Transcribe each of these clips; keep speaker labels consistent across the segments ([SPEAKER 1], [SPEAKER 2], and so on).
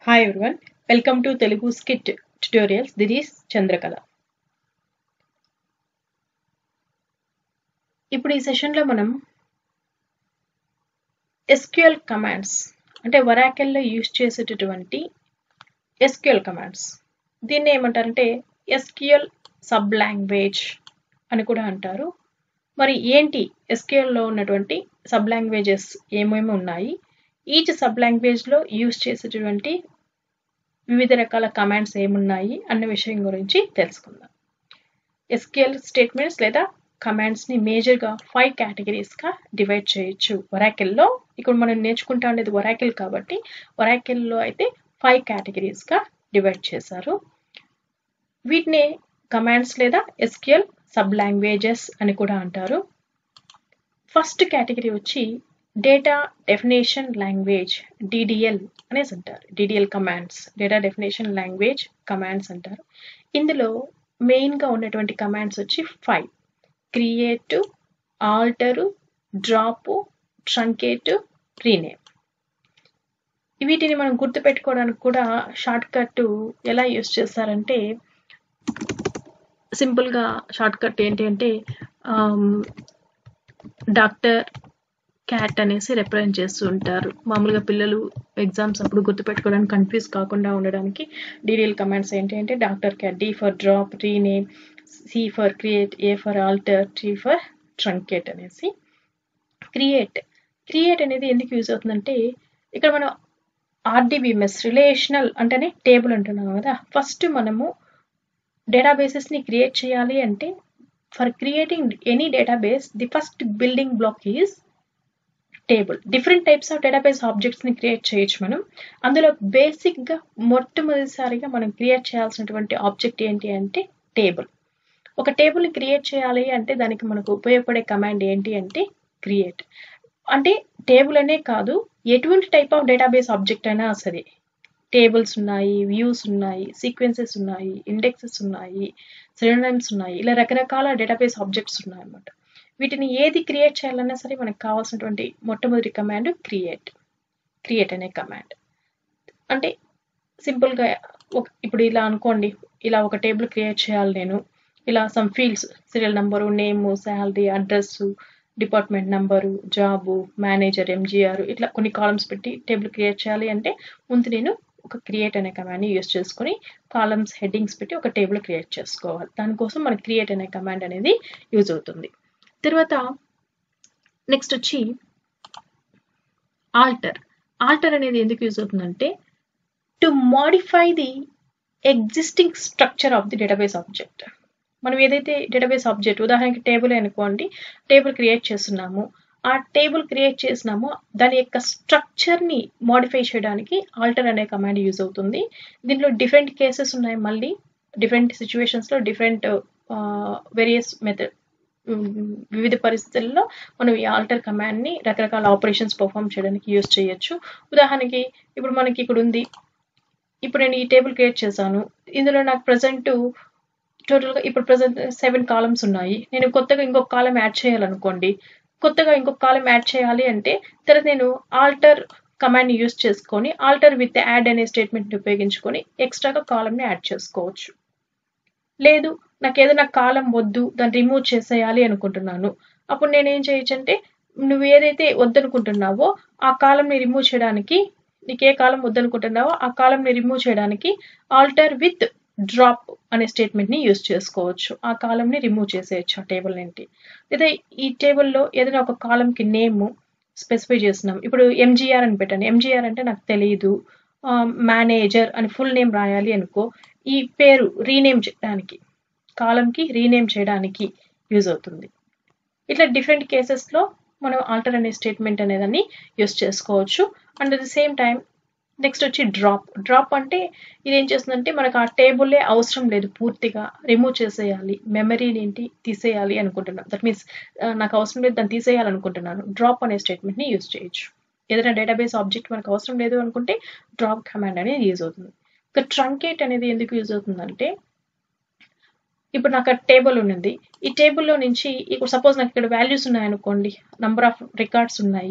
[SPEAKER 1] Hi everyone, welcome to Telugu Skit Tutorials. This is Chandrakala. ఇప్పుడు ఈ సెషన్లో మనం SQL కమాండ్స్ అంటే Oracleలో యూజ్ చేసేటటువంటి SQL కమాండ్స్ దీన్ని ఏమంటారంటే SQL సబ్ లాంగ్వేజ్ అని కూడా అంటారు. మరి ఏంటి SQLలో ఉన్నటువంటి సబ్ లాంగ్వేజెస్ ఏమేమి ఉన్నాయి, ఈచ్ సబ్ లాంగ్వేజ్లో యూజ్ చేసేటటువంటి వివిధ రకాల కమాండ్స్ ఏమున్నాయి అన్న విషయం గురించి తెలుసుకుందాం. SQL స్టేట్మెంట్స్ లేదా కమాండ్స్ని మేజర్గా 5 కేటగిరీస్గా డివైడ్ చేయొచ్చు ఒరాకిల్లో. ఇక్కడ మనం నేర్చుకుంటా ఉండేది ఒరాకిల్ కాబట్టి ఒరాకిల్లో అయితే 5 కేటగిరీస్గా డివైడ్ చేశారు. వీటిని కమాండ్స్ లేదా SQL సబ్ లాంగ్వేజెస్ అని కూడా అంటారు. ఫస్ట్ కేటగిరీ వచ్చి డేటా డెఫినేషన్ లాంగ్వేజ్ DDL అనేసి అంటారు. DDL commands data definition language commands అంటారు. ఇందులో మెయిన్గా ఉన్నటువంటి కమాండ్స్ వచ్చి 5: create, alter, drop, truncate, rename. వీటిని మనం గుర్తుపెట్టుకోవడానికి కూడా షార్ట్ కట్ ఎలా యూస్ చేస్తారంటే, సింపుల్గా షార్ట్ కట్ ఏంటి అంటే డాక్టర్, క్యాట్ అనేసి రిప్రజెంట్ చేస్తూ ఉంటారు. మామూలుగా పిల్లలు ఎగ్జామ్స్ అప్పుడు గుర్తుపెట్టుకోవడానికి కన్ఫ్యూజ్ కాకుండా ఉండడానికి DDL కమాండ్స్ ఏంటి అంటే doctor, cat, D for drop, rename, C for create, A for alter, T for truncate అనేసి. క్రియేట్ అనేది ఎందుకు యూజ్ అవుతుందంటే, ఇక్కడ మనం RDBMS రిలేషనల్ అంటేనే టేబుల్ అంటున్నాం కదా. ఫస్ట్ మనము డేటాబేసెస్ని క్రియేట్ చేయాలి అంటే for creating any database the first building block is table. Different types of database ఆబ్జెక్ట్స్ని క్రియేట్ చేయొచ్చు మనం. అందులో బేసిక్గా మొట్టమొదటిసారిగా మనం క్రియేట్ చేయాల్సినటువంటి ఆబ్జెక్ట్ ఏంటి అంటే టేబుల్. ఒక టేబుల్ని క్రియేట్ చేయాలి అంటే దానికి మనకు ఉపయోగపడే కమాండ్ ఏంటి అంటే క్రియేట్. అంటే టేబుల్ అనే కాదు, ఎటువంటి టైప్ ఆఫ్ డేటాబేస్ ఆబ్జెక్ట్ అయినా సరే. టేబుల్స్ ఉన్నాయి, వ్యూస్ ఉన్నాయి, సీక్వెన్సెస్ ఉన్నాయి, ఇండెక్సెస్ ఉన్నాయి, సినోనిమ్స్ ఉన్నాయి, ఇలా రకరకాల డేటాబేస్ ఆబ్జెక్ట్స్ ఉన్నాయి అన్నమాట. వీటిని ఏది క్రియేట్ చేయాలన్నా సరే మనకు కావాల్సినటువంటి మొట్టమొదటి కమాండ్ క్రియేట్ అనే కమాండ్. అంటే సింపుల్గా ఇప్పుడు ఇలా అనుకోండి, ఇలా ఒక టేబుల్ క్రియేట్ చేయాలి నేను. ఇలా some fields, serial number, name, salary, address, department number, job, manager, MGR, ఇట్లా కొన్ని కాలమ్స్ పెట్టి టేబుల్ క్రియేట్ చేయాలి అంటే ముందు నేను ఒక క్రియేట్ అనే కమాండ్ని యూజ్ చేసుకుని కాలమ్స్, హెడ్డింగ్స్ పెట్టి ఒక టేబుల్ క్రియేట్ చేసుకోవాలి. దానికోసం మనకి క్రియేట్ అనే కమాండ్ అనేది యూజ్ అవుతుంది. తర్వాత నెక్స్ట్ వచ్చి ఆల్టర్ అనేది ఎందుకు యూజ్ అవుతుందంటే to modify the existing structure of the database object. మనం ఏదైతే డేటాబేస్ ఆబ్జెక్ట్, ఉదాహరణకి టేబుల్ అనుకోండి, టేబుల్ క్రియేట్ చేస్తున్నాము, ఆ టేబుల్ క్రియేట్ చేసినాము, దాని యొక్క స్ట్రక్చర్ని మాడిఫై చేయడానికి ఆల్టర్ అనే కమాండ్ యూజ్ అవుతుంది. దీంట్లో డిఫరెంట్ కేసెస్ ఉన్నాయి, మళ్ళీ డిఫరెంట్ సిచ్యువేషన్స్లో డిఫరెంట్ వేరియస్ మెథడ్, వివిధ పరిస్థితుల్లో మనం ఈ ఆల్టర్ కమాండ్ని రకరకాల ఆపరేషన్స్ పర్ఫామ్ చేయడానికి యూజ్ చేయొచ్చు. ఉదాహరణకి ఇప్పుడు మనకి ఇక్కడ ఉంది, ఇప్పుడు నేను ఈ టేబుల్ క్రియేట్ చేశాను, ఇందులో నాకు టోటల్గా ఇప్పుడు ప్రజెంట్ 7 కాలమ్స్ ఉన్నాయి. నేను కొత్తగా ఇంకొక కాలం యాడ్ చేయాలనుకోండి, కొత్తగా ఇంకొక కాలం యాడ్ చేయాలి అంటే తర్వాత నేను ఆల్టర్ కమాండ్ని యూజ్ చేసుకొని ఆల్టర్ విత్ యాడ్ అనే స్టేట్మెంట్ని ఉపయోగించుకొని ఎక్స్ట్రాగా కాలంని యాడ్ చేసుకోవచ్చు. లేదు నాకు ఏదైనా కాలం వద్దు, దాన్ని రిమూవ్ చేసేయాలి అనుకుంటున్నాను, అప్పుడు నేనేం చేయొచ్చు అంటే నువ్వు ఏదైతే వద్దనుకుంటున్నావో ఆ కాలంని రిమూవ్ చేయడానికి, నీకు ఏ కాలం వద్దనుకుంటున్నావో ఆ కాలంని రిమూవ్ చేయడానికి ఆల్టర్ విత్ డ్రాప్ అనే స్టేట్మెంట్ని యూజ్ చేసుకోవచ్చు. ఆ కాలంని రిమూవ్ చేసేయచ్చు ఆ టేబుల్ నుండి. లేదా ఈ టేబుల్లో ఏదైనా ఒక కాలంకి నేమ్ స్పెసిఫై చేస్తున్నాం, ఇప్పుడు MGR అని పెట్టాను. MGR అంటే నాకు తెలియదు, మేనేజర్ అని ఫుల్ నేమ్ రాయాలి అనుకో, ఈ పేరు రీనేమ్ చేయడానికి, కాలంకి రీనేమ్ చేయడానికి యూజ్ అవుతుంది. ఇట్లా డిఫరెంట్ కేసెస్లో మనం ఆల్టర్ అనే స్టేట్మెంట్ అనేదాన్ని యూజ్ చేసుకోవచ్చు. And at the same time next వచ్చి డ్రాప్ అంటే ఇదేం చేస్తుందంటే మనకు ఆ టేబుల్లే అవసరం లేదు, పూర్తిగా రిమూవ్ చేసేయాలి, మెమరీని ఏంటి తీసేయాలి అనుకుంటున్నాను, దట్ మీన్స్ నాకు అవసరం లేదు, దాన్ని తీసేయాలనుకుంటున్నాను, డ్రాప్ అనే స్టేట్మెంట్ని యూజ్ చేయొచ్చు. ఏదైనా డేటాబేస్ ఆబ్జెక్ట్ మనకు అవసరం లేదు అనుకుంటే డ్రాప్ కమాండ్ అనేది యూజ్ అవుతుంది. ఇక ట్రంకేట్ అనేది ఎందుకు యూజ్ అవుతుందంటే, ఇప్పుడు నాకు టేబుల్ ఉన్నది, ఈ టేబుల్లో నుంచి ఇప్పుడు సపోజ్ నాకు ఇక్కడ వాల్యూస్ ఉన్నాయనుకోండి, నంబర్ ఆఫ్ రికార్డ్స్ ఉన్నాయి,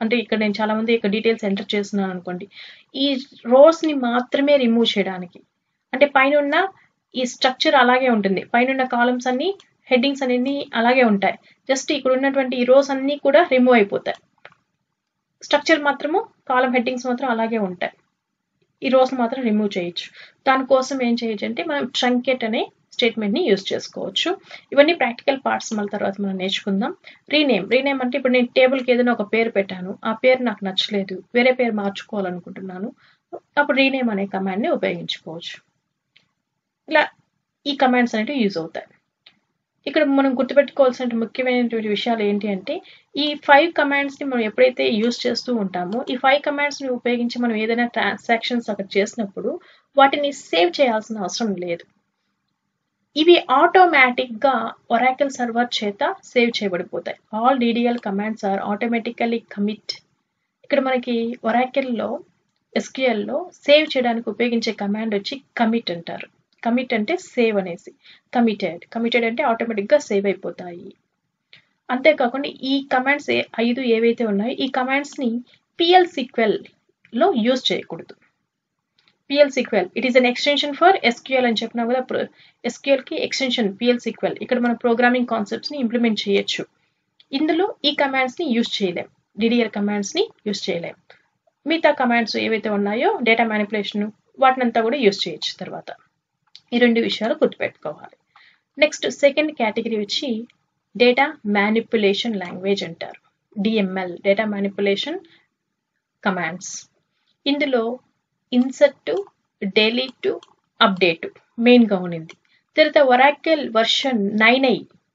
[SPEAKER 1] అంటే ఇక్కడ నేను చాలా మంది ఇక్కడ డీటెయిల్స్ ఎంటర్ చేస్తున్నాను అనుకోండి, ఈ రోస్ ని మాత్రమే రిమూవ్ చేయడానికి. అంటే పైన ఉన్న ఈ స్ట్రక్చర్ అలాగే ఉంటుంది, పైన ఉన్న కాలమ్స్ అన్ని హెడ్డింగ్స్ అన్ని అలాగే ఉంటాయి, జస్ట్ ఇక్కడ ఉన్నటువంటి ఈ రోస్ అన్ని కూడా రిమూవ్ అయిపోతాయి, స్ట్రక్చర్ మాత్రము కాలమ్ హెడ్డింగ్స్ మాత్రం అలాగే ఉంటాయి, ఈ రోస్ మాత్రం రిమూవ్ చేయొచ్చు. దానికోసం ఏం చేయొచ్చు అంటే మనం ట్రంకేట్ అనే స్టేట్మెంట్ ని యూజ్ చేసుకోవచ్చు. ఇవన్నీ ప్రాక్టికల్ పార్ట్స్ మళ్ళీ తర్వాత మనం నేర్చుకుందాం. రీనేమ్ అంటే ఇప్పుడు నేను టేబుల్కి ఏదైనా ఒక పేరు పెట్టాను, ఆ పేరు నాకు నచ్చలేదు, వేరే పేరు మార్చుకోవాలనుకుంటున్నాను, అప్పుడు రీనేమ్ అనే కమాండ్ ని ఉపయోగించుకోవచ్చు. ఇలా ఈ కమాండ్స్ అనేవి యూజ్ అవుతాయి. ఇక్కడ మనం గుర్తుపెట్టుకోవాల్సిన ముఖ్యమైనటువంటి విషయాలు ఏంటి అంటే, ఈ 5 కమాండ్స్ ని మనం ఎప్పుడైతే యూజ్ చేస్తూ ఉంటామో, ఈ 5 కమాండ్స్ ని ఉపయోగించి మనం ఏదైనా ట్రాన్సాక్షన్స్ అక్కడ చేసినప్పుడు వాటిని సేవ్ చేయాల్సిన అవసరం లేదు. ఇవి ఆటోమేటిక్ గా ఒరాకిల్ సర్వర్ చేత సేవ్ చేయబడిపోతాయి. All DDL commands are automatically commit. ఇక్కడ మనకి ఒరాకిల్ లో SQL లో సేవ్ చేయడానికి ఉపయోగించే కమాండ్ వచ్చి కమిట్ అంటారు. కమిట్ అంటే సేవ్ అనేసి, కమిటెడ్ అంటే ఆటోమేటిక్ గా సేవ్ అయిపోతాయి. అంతేకాకుండా ఈ కమాండ్స్ 5 ఏవైతే ఉన్నాయో ఈ కమాండ్స్ ని PL/SQL లో యూజ్ చేయకూడదు. PL/SQL it is an extension for SQL అని చెప్పినా కదా, SQL కి ఎక్స్టెన్షన్ PL/SQL. ఇక్కడ మనం ప్రోగ్రామింగ్ కాన్సెప్ట్స్ ని ఇంప్లిమెంట్ చేయొచ్చు. ఇందులో ఈ కమాండ్స్ ని యూజ్ చేయలేం, DDL కమాండ్స్ ని యూజ్ చేయలేం. మిగతా కమాండ్స్ ఏవైతే ఉన్నాయో డేటా మ్యానిపులేషన్ వాటినంతా కూడా యూజ్ చేయొచ్చు. తర్వాత ఈ 2 విషయాలు గుర్తుపెట్టుకోవాలి. నెక్స్ట్ సెకండ్ కేటగిరీ వచ్చి డేటా మ్యానిపులేషన్ లాంగ్వేజ్ అంటారు, DML, డేటా మ్యానిపులేషన్ కమాండ్స్. ఇందులో ఇన్సర్ట్, డెలీట్, అప్డేట్ మెయిన్ గా ఉన్నింది. తర్వాత ఒరాకిల్ వర్షన్ 9i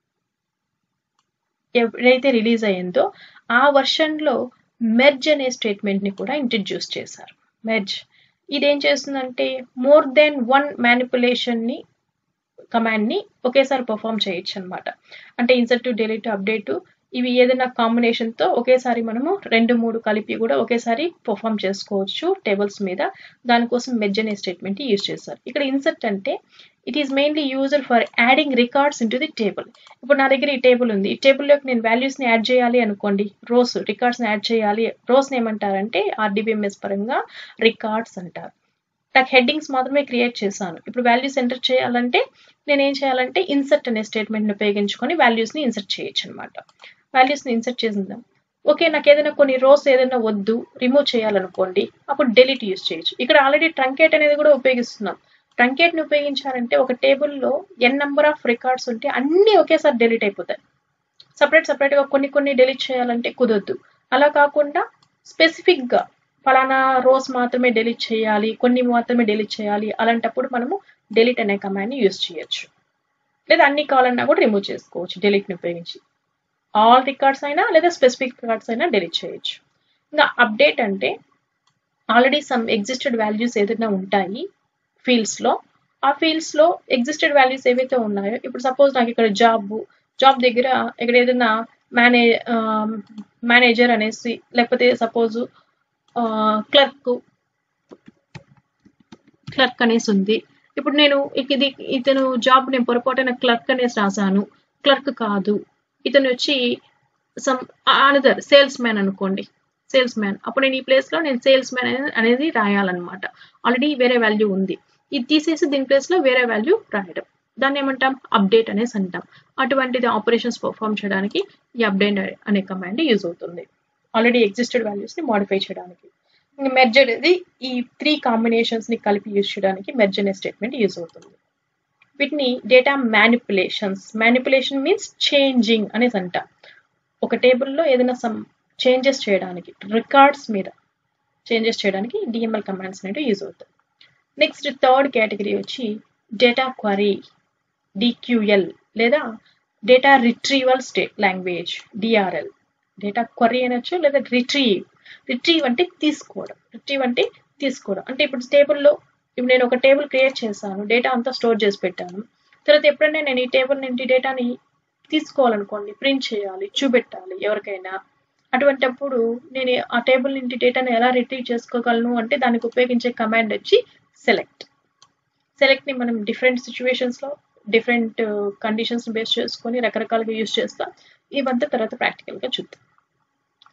[SPEAKER 1] ఎప్పుడైతే రిలీజ్ అయ్యిందో ఆ వర్షన్ లో మెర్జ్ అనే స్టేట్మెంట్ ని కూడా ఇంట్రడ్యూస్ చేశారు. మెర్జ్ ఇదేం చేస్తుందంటే మోర్ దెన్ 1 మ్యానిపులేషన్ ని కమాండ్ ని ఒకేసారి పర్ఫామ్ చేయొచ్చు అనమాట. అంటే ఇన్సర్ట్, డెలీట్, అప్డేట్ ఇవి ఏదైనా కాంబినేషన్ తో ఒకేసారి మనము 2-3 కలిపి కూడా ఒకేసారి పర్ఫామ్ చేసుకోవచ్చు టేబుల్స్ మీద. దానికోసం మెర్జ్ అనే స్టేట్మెంట్ యూజ్ చేశారు. ఇక్కడ ఇన్సర్ట్ అంటే it is mainly used for adding records into the table. ఇప్పుడు నా దగ్గర ఈ టేబుల్ ఉంది, ఈ టేబుల్లోకి నేను వాల్యూస్ ని యాడ్ చేయాలి అనుకోండి, రోస్ రికార్డ్స్ ని యాడ్ చేయాలి, రోస్ ని ఏమంటారంటే RDBMS పరంగా రికార్డ్స్ అంటారు. నాకు హెడ్డింగ్స్ మాత్రమే క్రియేట్ చేశాను, ఇప్పుడు వాల్యూస్ ఎంటర్ చేయాలంటే నేను ఏం చేయాలంటే ఇన్సర్ట్ అనే స్టేట్మెంట్ ని ఉపయోగించుకొని వాల్యూస్ ని ఇన్సర్ట్ చేయొచ్చు అనమాట. వాల్యూస్ ని ఇన్సర్ట్ చేసిందాం, ఓకే నాకు ఏదైనా కొన్ని రోస్ ఏదైనా వద్దు రిమూవ్ చేయాలనుకోండి, అప్పుడు డెలీట్ యూజ్ చేయొచ్చు. ఇక్కడ ఆల్రెడీ ట్రంకేట్ అనేది కూడా ఉపయోగిస్తున్నాం. ట్రంకేట్ ని ఉపయోగించాలంటే ఒక టేబుల్లో n నెంబర్ ఆఫ్ రికార్డ్స్ ఉంటే అన్ని ఒకేసారి డెలీట్ అయిపోతాయి. సపరేట్ గా కొన్ని డెలీట్ చేయాలంటే కుదరదు. అలా కాకుండా స్పెసిఫిక్ గా ఫలానా రోస్ మాత్రమే డెలీట్ చేయాలి, కొన్ని మాత్రమే డెలీట్ చేయాలి, అలాంటప్పుడు మనము డెలీట్ అనే కమాండ్ ని యూజ్ చేయొచ్చు. లేదా అన్ని కావాలన్నా కూడా రిమూవ్ చేసుకోవచ్చు డెలీట్ ని ఉపయోగించి. ఆల్ రికార్డ్స్ అయినా లేదా స్పెసిఫిక్ రికార్డ్స్ అయినా డెలీట్ చేయొచ్చు. ఇంకా అప్డేట్ అంటే ఆల్రెడీ సమ్ ఎగ్జిస్టెడ్ వాల్యూస్ ఏదైనా ఉంటాయి ఫీల్డ్స్ లో, ఆ ఫీల్డ్స్ లో ఎగ్జిస్టెడ్ వాల్యూస్ ఏవైతే ఉన్నాయో, ఇప్పుడు సపోజ్ నాకు ఇక్కడ జాబ్ దగ్గర ఇక్కడ ఏదైనా మేనేజర్ అనేసి, లేకపోతే సపోజ్ క్లర్క్ అనేసి ఉంది. ఇప్పుడు నేను ఇతను జాబ్ నేను పొరపాటున క్లర్క్ అనేసి రాశాను, క్లర్క్ కాదు, ఇతను వచ్చి సమ్ అనదర్ సేల్స్ మ్యాన్ అనుకోండి, సేల్స్ మ్యాన్. అప్పుడు నేను ఈ ప్లేస్ లో నేను సేల్స్ మ్యాన్ అనేది రాయాలన్నమాట. ఆల్రెడీ వేరే వాల్యూ ఉంది, ఇది తీసేసి దీని ప్లేస్ లో వేరే వాల్యూ రాయడం, దాన్ని ఏమంటాం అప్డేట్ అనేసి అంటాం. అటువంటిది ఆపరేషన్స్ పర్ఫామ్ చేయడానికి ఈ అప్డేట్ అనే కమాండ్ యూజ్ అవుతుంది, ఆల్రెడీ ఎగ్జిస్టెడ్ వాల్యూస్ ని మోడిఫై చేయడానికి. మెర్జ్ అనేది ఈ 3 కాంబినేషన్స్ ని కలిపి యూజ్ చేయడానికి మెర్జ్ అనే స్టేట్మెంట్ యూజ్ అవుతుంది. వీటిని డేటా మ్యానిపులేషన్ మీన్స్ చేంజింగ్ అనేసి అంటాం. ఒక టేబుల్లో ఏదైనా సమ్ చేంజెస్ చేయడానికి, రికార్డ్స్ మీద చేంజెస్ చేయడానికి DML కమాండ్స్ అనేవి యూజ్ అవుతాయి. నెక్స్ట్ థర్డ్ కేటగిరీ వచ్చి డేటా క్వరీ, DQL లేదా data retrieval language, DRL. Data query అనొచ్చు లేదా రిట్రీవ్ అంటే తీసుకోవడం. అంటే ఇప్పుడు టేబుల్లో ఇప్పుడు నేను ఒక టేబుల్ క్రియేట్ చేశాను, డేటా అంతా స్టోర్ చేసి పెట్టాను. తర్వాత ఎప్పుడైనా నేను ఈ టేబుల్ నుండి డేటాని తీసుకోవాలనుకోండి, ప్రింట్ చేయాలి, చూపెట్టాలి ఎవరికైనా, అటువంటిప్పుడు నేను ఆ టేబుల్ నుండి డేటాను ఎలా రిట్రీవ్ చేసుకోగలను అంటే దానికి ఉపయోగించే కమాండ్ వచ్చి సెలెక్ట్ ని మనం డిఫరెంట్ సిచ్యువేషన్స్ లో డిఫరెంట్ కండిషన్స్ బేస్ చేసుకొని రకరకాలుగా యూజ్ చేస్తాం. ఇవంతా తర్వాత ప్రాక్టికల్ గా చూద్దాం.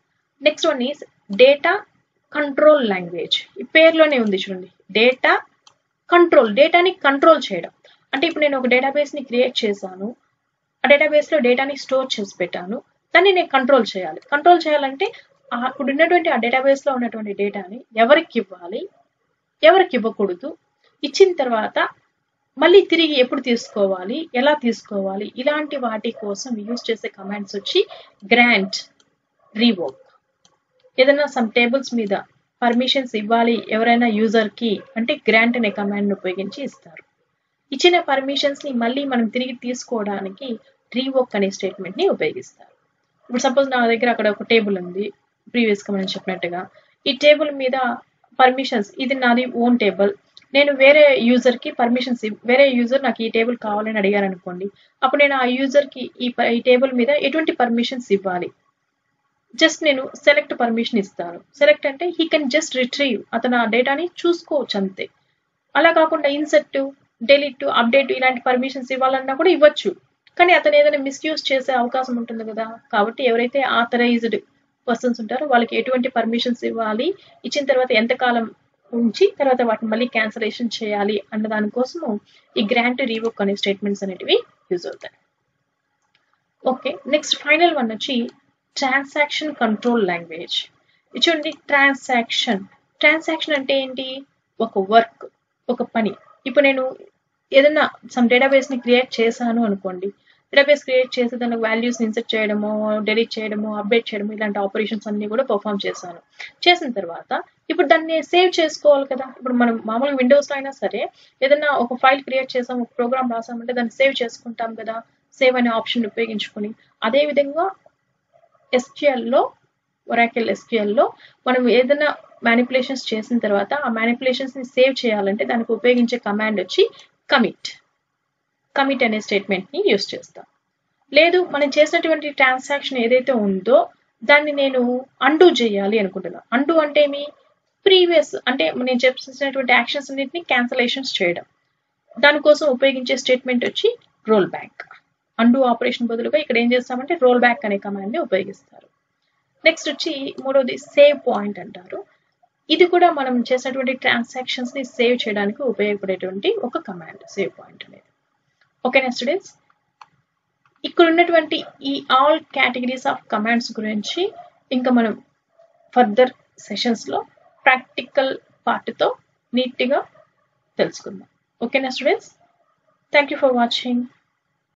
[SPEAKER 1] Next one is data control language. ఈ పేరులోనే ఉంది చూడండి, డేటా కంట్రోల్, డేటాని కంట్రోల్ చేయడం. అంటే ఇప్పుడు నేను ఒక డేటాబేస్ని క్రియేట్ చేశాను, ఆ డేటాబేస్లో డేటాని స్టోర్ చేసి పెట్టాను, దాన్ని నేను కంట్రోల్ చేయాలి. కంట్రోల్ చేయాలంటే అప్పుడు ఉన్నటువంటి ఆ డేటాబేస్లో ఉన్నటువంటి డేటాని ఎవరికి ఇవ్వాలి, ఎవరికి ఇవ్వకూడదు, ఇచ్చిన తర్వాత మళ్ళీ తిరిగి ఎప్పుడు తీసుకోవాలి, ఎలా తీసుకోవాలి, ఇలాంటి వాటి కోసం యూజ్ చేసే కమాండ్స్ వచ్చి గ్రాంట్, రీవోక్. ఏదైనా సమ్ టేబుల్స్ మీద పర్మిషన్స్ ఇవ్వాలి ఎవరైనా యూజర్కి అంటే గ్రాంట్ అనే కమాండ్ని ఉపయోగించి ఇస్తారు. ఇచ్చిన పర్మిషన్స్ని మళ్ళీ మనం తిరిగి తీసుకోవడానికి రీవోక్ అనే స్టేట్మెంట్ని ఉపయోగిస్తారు. ఇప్పుడు సపోజ్ నా దగ్గర అక్కడ ఒక టేబుల్ ఉంది, ప్రీవియస్గా మనం చెప్పినట్టుగా ఈ టేబుల్ మీద పర్మిషన్స్, ఇది నాది ఓన్ టేబుల్, నేను వేరే యూజర్కి పర్మిషన్స్, వేరే యూజర్ నాకు ఈ టేబుల్ కావాలని అడిగారు అనుకోండి, అప్పుడు నేను ఆ యూజర్కి ఈ టేబుల్ మీద ఎటువంటి పర్మిషన్స్ ఇవ్వాలి, జస్ట్ నేను సెలెక్ట్ పర్మిషన్ ఇస్తాను. సెలెక్ట్ అంటే హీ కెన్ జస్ట్ రిట్రీవ్, అతను ఆ డేటాని చూసుకోవచ్చు అంతే. అలా కాకుండా ఇన్సర్ట్, డెలీట్, అప్డేట్ ఇలాంటి పర్మిషన్స్ ఇవ్వాలన్నా కూడా ఇవ్వచ్చు, కానీ అతను ఏదైనా మిస్యూజ్ చేసే అవకాశం ఉంటుంది కదా. కాబట్టి ఎవరైతే ఆథరైజ్డ్ పర్సన్స్ ఉంటారో వాళ్ళకి ఎటువంటి పర్మిషన్స్ ఇవ్వాలి, ఇచ్చిన తర్వాత ఎంతకాలం ఉంచి తర్వాత వాటిని మళ్ళీ క్యాన్సలేషన్ చేయాలి అన్న దానికోసము ఈ గ్రాంట్, రీవోక్ అనే స్టేట్మెంట్స్ అనేటివి యూజ్ అవుతాయి. ఓకే, నెక్స్ట్ ఫైనల్ వన్ వచ్చి ట్రాన్సాక్షన్ కంట్రోల్ లాంగ్వేజ్. చూడండి, ట్రాన్సాక్షన్ అంటే ఏంటి, ఒక వర్క్, ఒక పని. ఇప్పుడు నేను ఏదైనా సమ్ డేటాబేస్ని క్రియేట్ చేశాను అనుకోండి, డేటాబేస్ క్రియేట్ చేసి దానికి వాల్యూస్ని ఇన్సర్ట్ చేయడము, డెలీట్ చేయడము, అప్డేట్ చేయడము, ఇలాంటి ఆపరేషన్స్ అన్ని కూడా పర్ఫామ్ చేశాను. చేసిన తర్వాత ఇప్పుడు దాన్ని సేవ్ చేసుకోవాలి కదా. ఇప్పుడు మనం మామూలుగా విండోస్లో అయినా సరే ఏదైనా ఒక ఫైల్ క్రియేట్ చేసాం, ఒక ప్రోగ్రామ్ రాసామంటే దాన్ని సేవ్ చేసుకుంటాం కదా, సేవ్ అనే ఆప్షన్ ఉపయోగించుకొని. అదేవిధంగా ఎస్క్యూఎల్లో, ఒరాకిల్ ఎస్క్యూఎల్లో మనం ఏదైనా మ్యానిపులేషన్స్ చేసిన తర్వాత ఆ మ్యానిపులేషన్స్ని సేవ్ చేయాలంటే దానికి ఉపయోగించే కమాండ్ వచ్చి కమిట్ అనే స్టేట్మెంట్ని యూస్ చేస్తాం. లేదు, మనం చేసినటువంటి ట్రాన్సాక్షన్ ఏదైతే ఉందో దాన్ని నేను అండూ చేయాలి అనుకుంటున్నాను. అండూ అంటే ఏమి, ప్రీవియస్ అంటే నేను చేసినటువంటి యాక్షన్స్ అన్నింటినీ క్యాన్సలేషన్స్ చేయడం. దానికోసం ఉపయోగించే స్టేట్మెంట్ వచ్చి రోల్ బ్యాక్. అండూ ఆపరేషన్ బదులుగా ఇక్కడ ఏం చేస్తామంటే రోల్ బ్యాక్ అనే కమాండ్ని ఉపయోగిస్తారు. నెక్స్ట్ వచ్చి మూడోది సేవ్ పాయింట్ అంటారు. ఇది కూడా మనం చేసినటువంటి ట్రాన్సాక్షన్స్ని సేవ్ చేయడానికి ఉపయోగపడేటువంటి ఒక కమాండ్ సేవ్ పాయింట్ అనేది. ఓకేనా స్టూడెంట్స్, ఇక్కడ ఉన్నటువంటి ఈ ఆల్ కేటగిరీస్ ఆఫ్ కమాండ్స్ గురించి ఇంకా మనం ఫర్దర్ సెషన్స్లో ప్రాక్టికల్ పార్ట్తో నీట్గా తెలుసుకుందాం. ఓకేనా students, thank you for watching.